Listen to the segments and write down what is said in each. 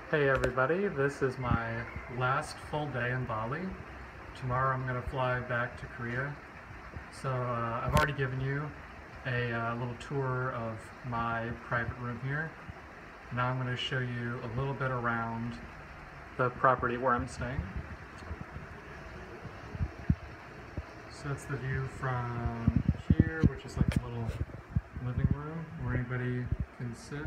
Hey everybody, this is my last full day in Bali. Tomorrow I'm going to fly back to Korea. So I've already given you a little tour of my private room here. Now I'm going to show you a little bit around the property where I'm staying. So it's the view from here, which is like a little living room where anybody can sit.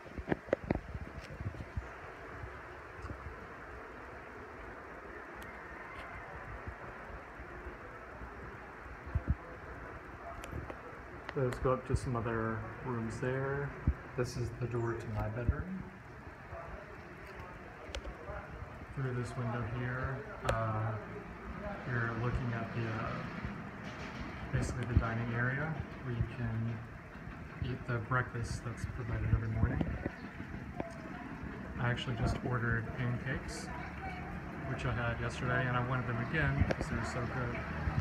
Let's go up to some other rooms there. This is the door to my bedroom. Through this window here, you're looking at the basically the dining area where you can eat the breakfast that's provided every morning. I actually just ordered pancakes, which I had yesterday, and I wanted them again because they were so good.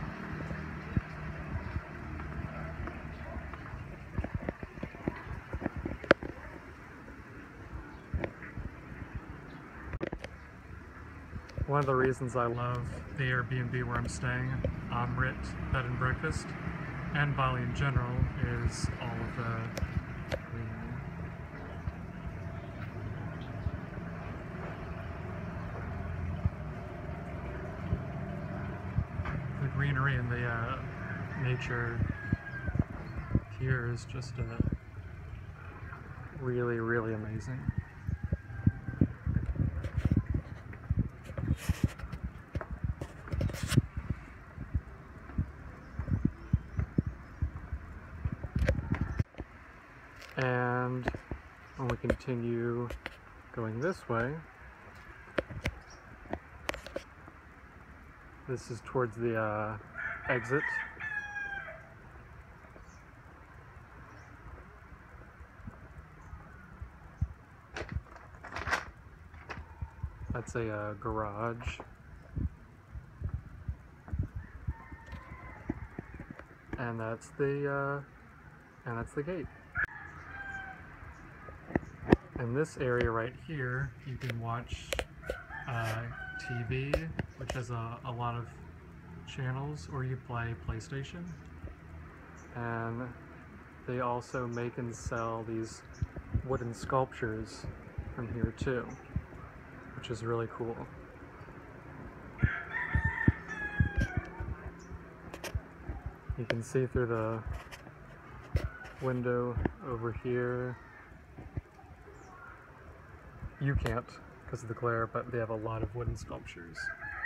One of the reasons I love the Airbnb where I'm staying, Amrit Bed and Breakfast, and Bali in general, is all of the greenery and the nature here is just really, really amazing. And when we continue going this way, this is towards the exit. That's a garage. And that's the gate. In this area right here, you can watch TV, which has a lot of channels, or you play PlayStation. And they also make and sell these wooden sculptures from here too, which is really cool. You can see through the window over here. You can't because of the glare, but they have a lot of wooden sculptures.